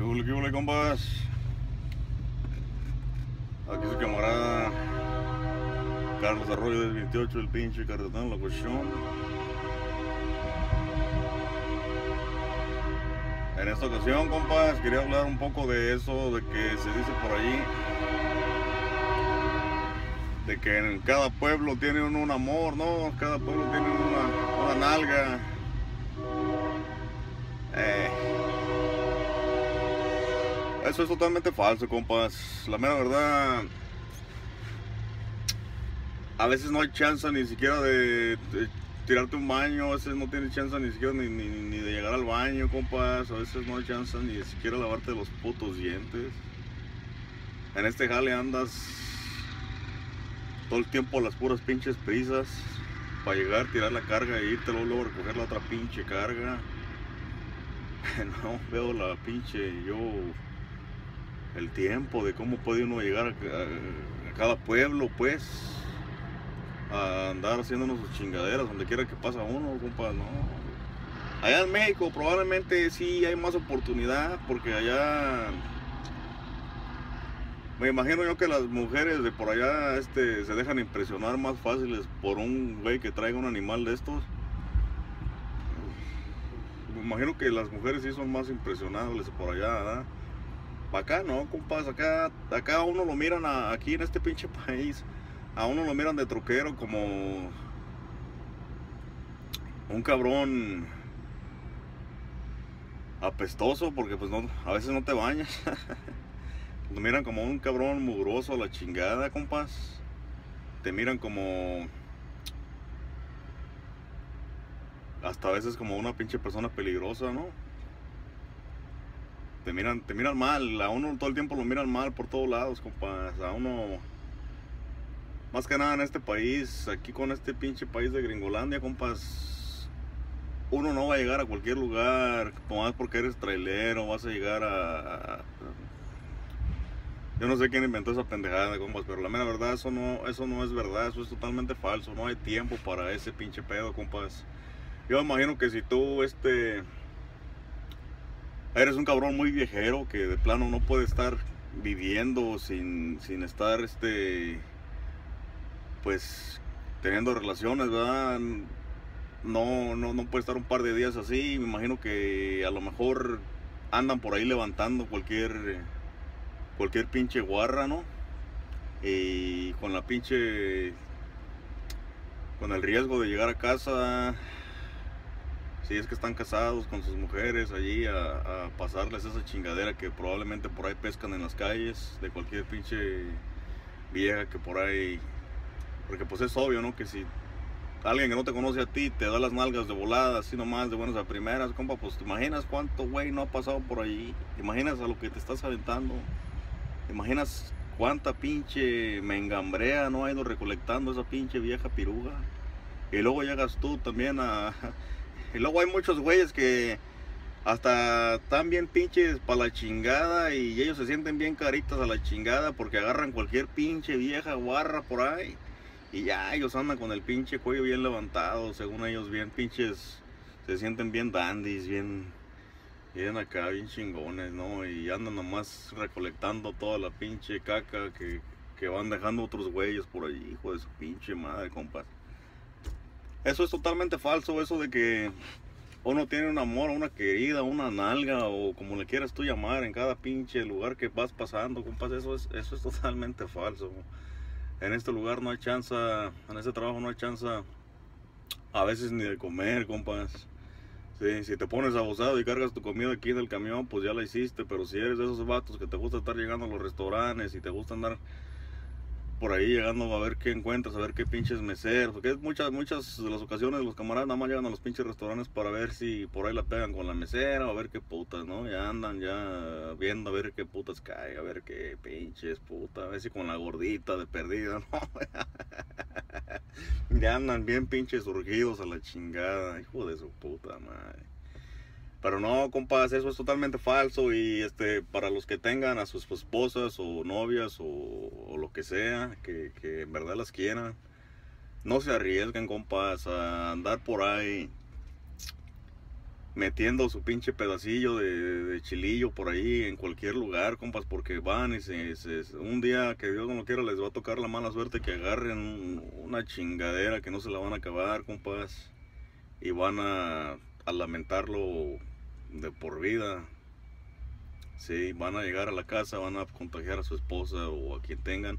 Qué huele, compas? Aquí su camarada Carlos Arroyo del 28, el pinche carretón, la cuestión. En esta ocasión, compas, quería hablar un poco de eso, de que se dice por allí, de que en cada pueblo tiene un amor, ¿no? Cada pueblo tiene una nalga. Eso es totalmente falso, compas. La mera verdad, a veces no hay chance ni siquiera de tirarte un baño, a veces no tienes chance ni siquiera ni de llegar al baño, compas. A veces no hay chance ni de siquiera lavarte los putos dientes. En este jale andas todo el tiempo a las puras pinches prisas para llegar, tirar la carga e irte luego a recoger la otra pinche carga. No veo la pinche el tiempo de cómo puede uno llegar a cada pueblo, pues, a andar haciéndonos sus chingaderas donde quiera que pasa uno, compa. No, allá en México probablemente sí hay más oportunidad, porque allá me imagino yo que las mujeres de por allá se dejan impresionar más fáciles por un güey que traiga un animal de estos. Me imagino que las mujeres sí son más impresionables por allá, ¿verdad? Acá no, compas, acá a uno lo miran aquí en este pinche país, a uno lo miran de troquero como un cabrón apestoso, porque pues no, a veces no te bañas. Lo miran como un cabrón mugroso a la chingada, compas. Te miran como, hasta a veces como una pinche persona peligrosa, ¿no? Te miran mal, a uno todo el tiempo lo miran mal por todos lados, compas. A uno, más que nada en este país, aquí con este pinche país de Gringolandia, compas, uno no va a llegar a cualquier lugar, nomás porque eres trailero, vas a llegar yo no sé quién inventó esa pendejada, compas, pero la mera verdad, eso no es verdad, eso es totalmente falso, no hay tiempo para ese pinche pedo, compas. Yo me imagino que si tú, eres un cabrón muy viejero que de plano no puede estar viviendo sin estar, pues, teniendo relaciones, ¿verdad? No puede estar un par de días así. Me imagino que a lo mejor andan por ahí levantando cualquier pinche guarra, ¿no? Y con con el riesgo de llegar a casa, si es que están casados, con sus mujeres allí a pasarles esa chingadera que probablemente por ahí pescan en las calles, de cualquier pinche vieja que por ahí. Porque pues es obvio, ¿no? Que si alguien que no te conoce a ti te da las nalgas de volada, así nomás, de buenas a primeras, compa, pues te imaginas cuánto güey no ha pasado por allí. Te imaginas a lo que te estás aventando. Te imaginas cuánta pinche mengambrea no ha ido recolectando esa pinche vieja piruga. Y luego llegas tú también y luego hay muchos güeyes que hasta están bien pinches pa' la chingada y ellos se sienten bien caritas a la chingada porque agarran cualquier pinche vieja guarra por ahí y ya ellos andan con el pinche cuello bien levantado, según ellos bien pinches, se sienten bien dandies, bien acá, bien chingones, ¿no? Y andan nomás recolectando toda la pinche caca que van dejando otros güeyes por allí, hijo de su pinche madre, compas. Eso es totalmente falso, eso de que uno tiene un amor, una querida, una nalga o como le quieras tú llamar en cada pinche lugar que vas pasando, compas. Eso es totalmente falso. En este lugar no hay chance, en este trabajo no hay chance a veces ni de comer, compas. Sí, si te pones abusado y cargas tu comida aquí en el camión, pues ya la hiciste, pero si eres de esos vatos que te gusta estar llegando a los restaurantes y te gusta andar por ahí llegando a ver qué encuentras, a ver qué pinches meseros, porque muchas de las ocasiones los camaradas nada más llegan a los pinches restaurantes para ver si por ahí la pegan con la mesera o a ver qué putas, ¿no? Ya andan ya viendo a ver qué putas cae, a ver qué pinches putas, a ver si con la gordita de perdida, ¿no? Ya andan bien pinches surgidos a la chingada, hijo de su puta madre. Pero no, compas, eso es totalmente falso y para los que tengan a sus esposas o novias o lo que sea, que en verdad las quieran, no se arriesguen, compas, a andar por ahí metiendo su pinche pedacillo de chilillo por ahí en cualquier lugar, compas, porque van y un día que Dios no lo quiera les va a tocar la mala suerte que agarren una chingadera que no se la van a acabar, compas, y van a lamentarlo de por vida. Sí, van a llegar a la casa, van a contagiar a su esposa o a quien tengan.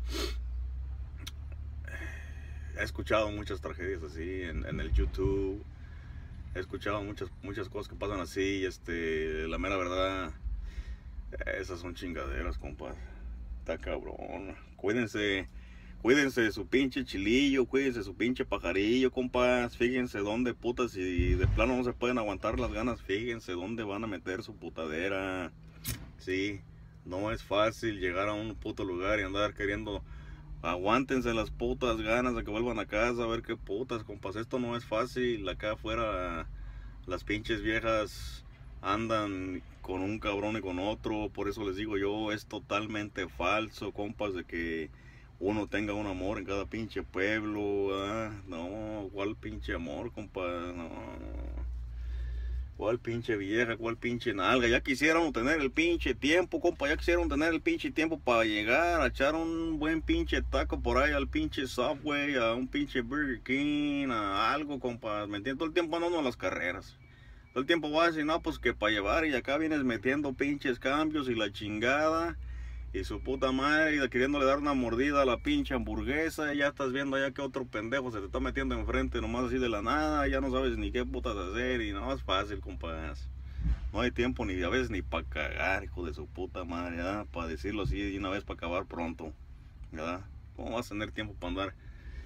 He escuchado muchas tragedias así en el YouTube. He escuchado muchas cosas que pasan así. La mera verdad, esas son chingaderas, compas. Está cabrón. Cuídense de su pinche chilillo, cuídense de su pinche pajarillo, compas. Fíjense dónde putas, si de plano no se pueden aguantar las ganas, fíjense dónde van a meter su putadera. Sí, no es fácil llegar a un puto lugar y andar queriendo. Aguántense las putas ganas de que vuelvan a casa, a ver qué putas, compas. Esto no es fácil. Acá afuera las pinches viejas andan con un cabrón y con otro. Por eso les digo yo, es totalmente falso, compas, de que uno tenga un amor en cada pinche pueblo. No, ¿cuál pinche amor, compas? No. ¿Cuál pinche vieja? ¿Cuál pinche nalga? Ya quisieron tener el pinche tiempo, compa. Ya quisieron tener el pinche tiempo para llegar a echar un buen pinche taco por ahí al pinche Subway, a un pinche Burger King, a algo, compa. ¿Me entiendes? Todo el tiempo andando a las carreras. Todo el tiempo vas a decir, no, pues que para llevar, y acá vienes metiendo pinches cambios y la chingada. Y su puta madre, y queriéndole dar una mordida a la pinche hamburguesa. Y ya estás viendo allá que otro pendejo se te está metiendo enfrente nomás así de la nada. Ya no sabes ni qué putas hacer. Y no es fácil, compas. No hay tiempo ni a veces ni para cagar, hijo de su puta madre, ¿verdad? Para decirlo así de una vez para acabar pronto, ¿verdad? ¿Cómo vas a tener tiempo para andar?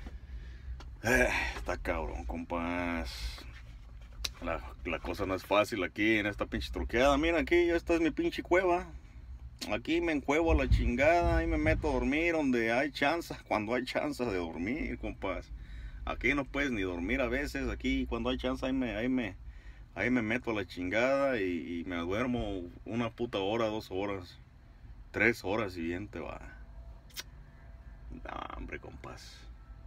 Está cabrón, compas. La cosa no es fácil aquí en esta pinche truqueada. Mira, aquí esta es mi pinche cueva. Aquí me encuevo a la chingada y me meto a dormir donde hay chance, cuando hay chance de dormir, compas. Aquí no puedes ni dormir a veces, aquí cuando hay chance ahí me meto a la chingada y me duermo una puta hora, 2 horas, 3 horas y bien te va. No, hombre, compas.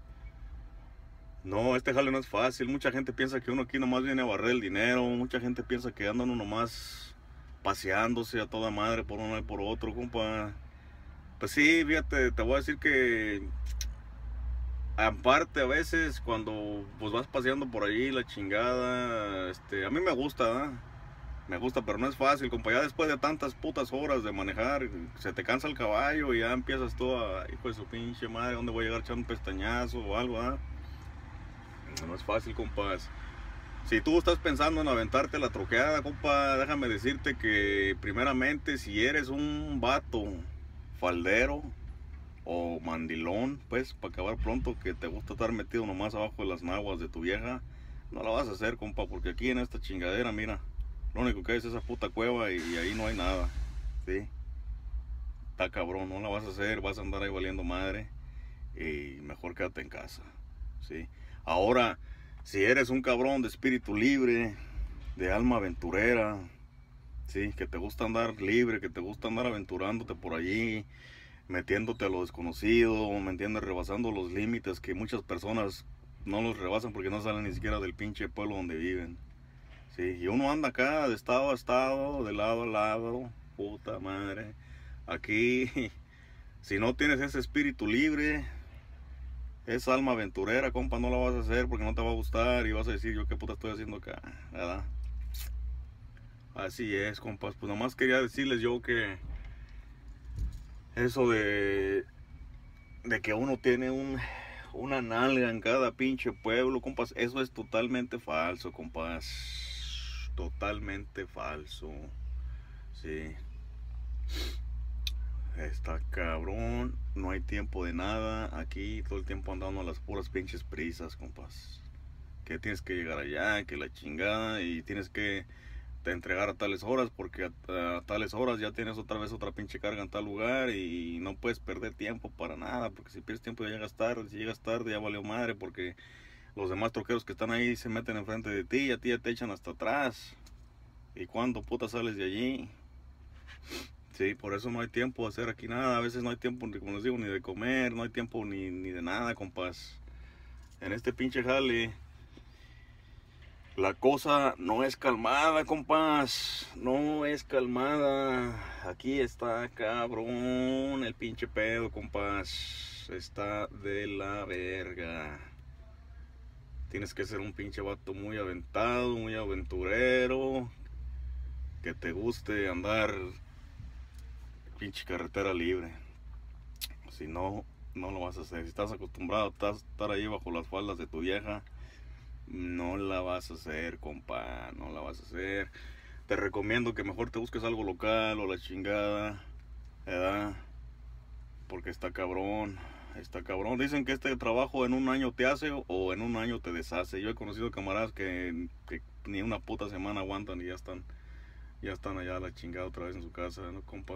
No, este jale no es fácil. Mucha gente piensa que uno aquí nomás viene a barrer el dinero. Mucha gente piensa que anda uno nomás paseándose a toda madre por uno y por otro, compa. Pues sí, fíjate, te voy a decir que aparte a veces cuando pues vas paseando por allí la chingada, a mí me gusta, ¿eh? Me gusta, pero no es fácil, compa. Ya después de tantas putas horas de manejar, se te cansa el caballo y ya empiezas tú a, hijo de su pinche madre, ¿dónde voy a llegar a echar un pestañazo o algo, ah? No es fácil, compas. Si tú estás pensando en aventarte la troqueada, compa, déjame decirte que primeramente si eres un vato faldero o mandilón, pues para acabar pronto, que te gusta estar metido nomás abajo de las naguas de tu vieja, no la vas a hacer, compa, porque aquí en esta chingadera, mira, lo único que hay es esa puta cueva y ahí no hay nada, ¿sí? Está cabrón, no la vas a hacer, vas a andar ahí valiendo madre y mejor quédate en casa, ¿sí? Ahora, si eres un cabrón de espíritu libre, de alma aventurera, sí, que te gusta andar libre, que te gusta andar aventurándote por allí, metiéndote a lo desconocido, ¿me entiendes? Rebasando los límites que muchas personas no los rebasan porque no salen ni siquiera del pinche pueblo donde viven. Sí, y uno anda acá de estado a estado, de lado a lado, puta madre. Aquí, si no tienes ese espíritu libre, esa alma aventurera, compa, no la vas a hacer porque no te va a gustar y vas a decir, yo qué puta estoy haciendo acá, ¿verdad? Así es, compas. Pues nomás quería decirles yo que eso de que uno tiene una nalga en cada pinche pueblo, compas, eso es totalmente falso, compas. Totalmente falso. Sí. Está cabrón, no hay tiempo de nada. Aquí todo el tiempo andando a las puras pinches prisas, compas. Que tienes que llegar allá, que la chingada, y tienes que te entregar a tales horas porque a tales horas ya tienes otra vez otra pinche carga en tal lugar y no puedes perder tiempo para nada, porque si pierdes tiempo ya llegas tarde, si llegas tarde ya valió madre porque los demás troqueros que están ahí se meten enfrente de ti y a ti ya te echan hasta atrás. ¿Y cuándo puta sales de allí? Sí, por eso no hay tiempo de hacer aquí nada. A veces no hay tiempo, como les digo, ni de comer, no hay tiempo ni de nada, compas. En este pinche jale, La cosa no es calmada, compas. No es calmada. Aquí está cabrón el pinche pedo, compas. Está de la verga. Tienes que ser un pinche vato muy aventado, muy aventurero. Que te guste andar pinche carretera libre. Si no, no lo vas a hacer. Si estás acostumbrado a estar ahí bajo las faldas de tu vieja, no la vas a hacer, compa, no la vas a hacer. Te recomiendo que mejor te busques algo local o la chingada, ¿verdad? Porque está cabrón, está cabrón. Dicen que este trabajo en un año te hace o en un año te deshace. Yo he conocido camaradas que ni una puta semana aguantan y ya están allá a la chingada otra vez en su casa, ¿no, compa?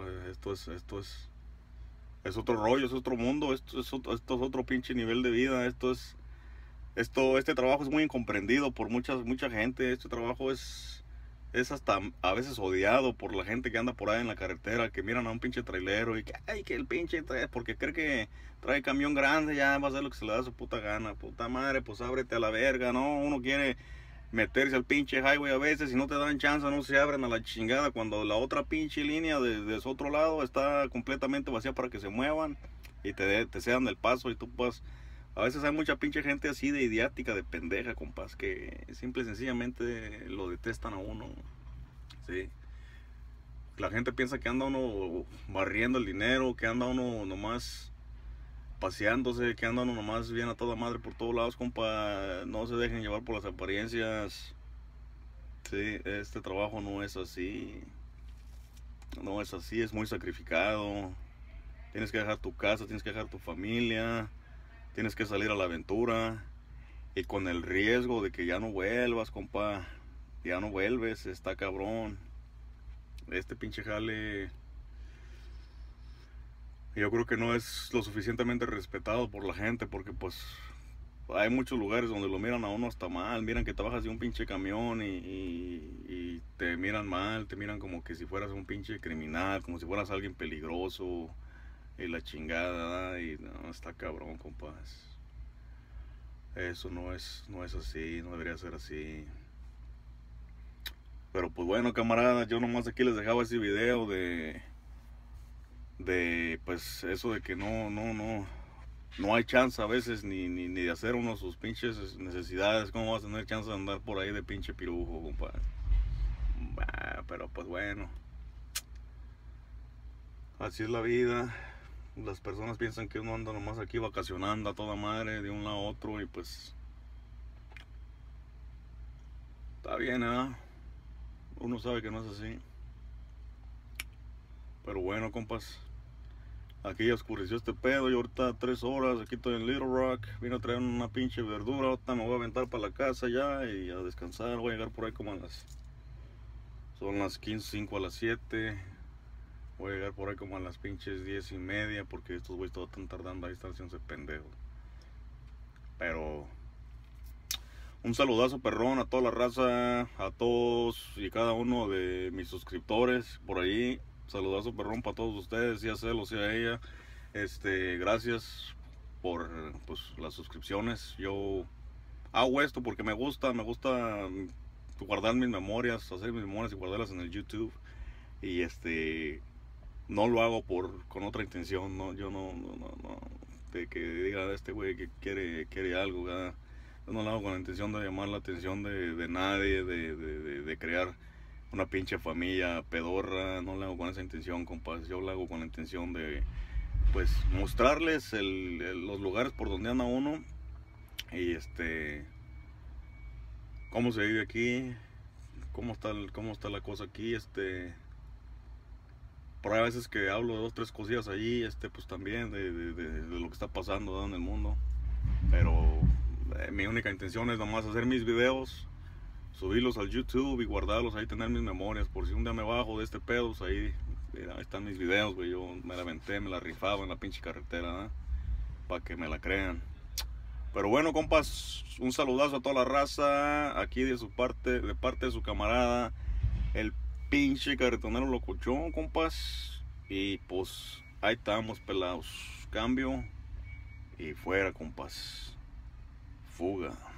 Es otro rollo, es otro mundo, esto es otro pinche nivel de vida, este trabajo es muy incomprendido por mucha gente. Este trabajo es hasta a veces odiado por la gente que anda por ahí en la carretera, que miran a un pinche trailero y que, ay, que el pinche trae, porque cree que trae camión grande, ya va a hacer lo que se le da a su puta gana. Puta madre, pues ábrete a la verga, ¿no? Uno quiere meterse al pinche highway a veces y no te dan chance, no se abren a la chingada cuando la otra pinche línea de su otro lado está completamente vacía para que se muevan y te cedan el paso y tú puedas. A veces hay mucha pinche gente así de idiática, de pendeja, compas, que simple y sencillamente lo detestan a uno. Sí. La gente piensa que anda uno barriendo el dinero, que anda uno nomás paseándose, que anda uno nomás bien a toda madre por todos lados, compa. No se dejen llevar por las apariencias. Sí, este trabajo no es así. No es así, es muy sacrificado. Tienes que dejar tu casa, tienes que dejar tu familia. Tienes que salir a la aventura y con el riesgo de que ya no vuelvas, compa. Ya no vuelves, está cabrón. Este pinche jale, yo creo que no es lo suficientemente respetado por la gente, porque pues hay muchos lugares donde lo miran a uno hasta mal. Miran que te bajas de un pinche camión y te miran mal, te miran como que si fueras un pinche criminal, como si fueras alguien peligroso y la chingada, y no, está cabrón, compas. Eso no es así, no debería ser así. Pero pues bueno, camaradas, yo nomás aquí les dejaba ese video de pues eso de que no hay chance a veces ni de hacer uno sus pinches necesidades. ¿Cómo vas a tener chance de andar por ahí de pinche pirujo, compadre? Pero pues bueno, así es la vida. Las personas piensan que uno anda nomás aquí vacacionando a toda madre de un lado a otro y pues está bien, ¿eh? Uno sabe que no es así. Pero bueno, compas, aquí ya oscureció este pedo y ahorita 3 horas, aquí estoy en Little Rock. Vine a traer una pinche verdura, ahorita me voy a aventar para la casa ya y a descansar. Voy a llegar por ahí como son las 15:05 a las 7. Voy a llegar por ahí como a las pinches 10:30 porque estos güeyes todos están tardando ahí, están haciéndose pendejos. Pero un saludazo perrón a toda la raza, a todos y cada uno de mis suscriptores por ahí. Saludazo perrón para todos ustedes, sea Celo, sea ella. Gracias por pues, las suscripciones. Yo hago esto porque me gusta guardar mis memorias, hacer mis memorias y guardarlas en el YouTube. Y no lo hago con otra intención, no, yo no, de que diga este güey que quiere algo, ¿verdad? Yo no lo hago con la intención de llamar la atención de nadie, de crear una pinche familia pedorra. No lo hago con esa intención, compas. Yo lo hago con la intención de pues mostrarles los lugares por donde anda uno y cómo se vive aquí, cómo está la cosa aquí. Por ahí a veces que hablo de 2-3 cosillas allí, pues también de lo que está pasando, ¿no?, en el mundo. Pero mi única intención es nomás hacer mis videos, subirlos al YouTube y guardarlos ahí, tener mis memorias. Por si un día me bajo de este pedo, pues ahí están mis videos, güey. Yo me la aventé, me la rifaba en la pinche carretera, ¿eh? Para que me la crean. Pero bueno, compas, un saludazo a toda la raza, aquí de parte de su camarada, el pinche carretonero locochón, compas. Y pues ahí estamos, pelados. Cambio y fuera, compas. Fuga.